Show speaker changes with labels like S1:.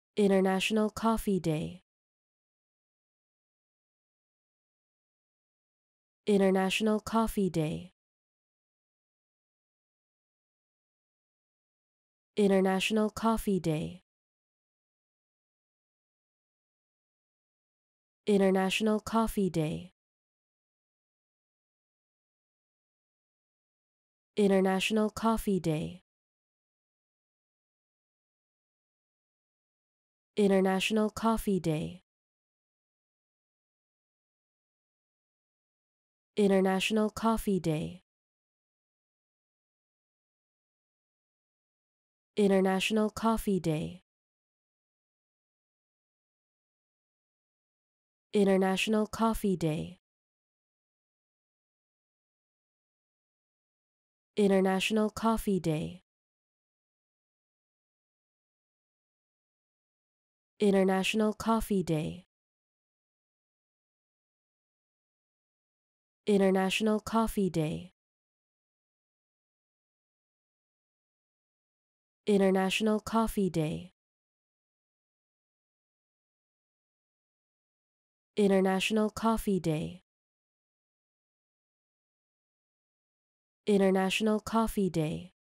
S1: International Coffee Day. International Coffee Day. International Coffee Day. International Coffee Day. International Coffee Day. International Coffee Day. International Coffee Day. International Coffee Day. International Coffee Day. International Coffee Day. International Coffee Day. International Coffee Day. International Coffee Day. International Coffee Day. International Coffee Day.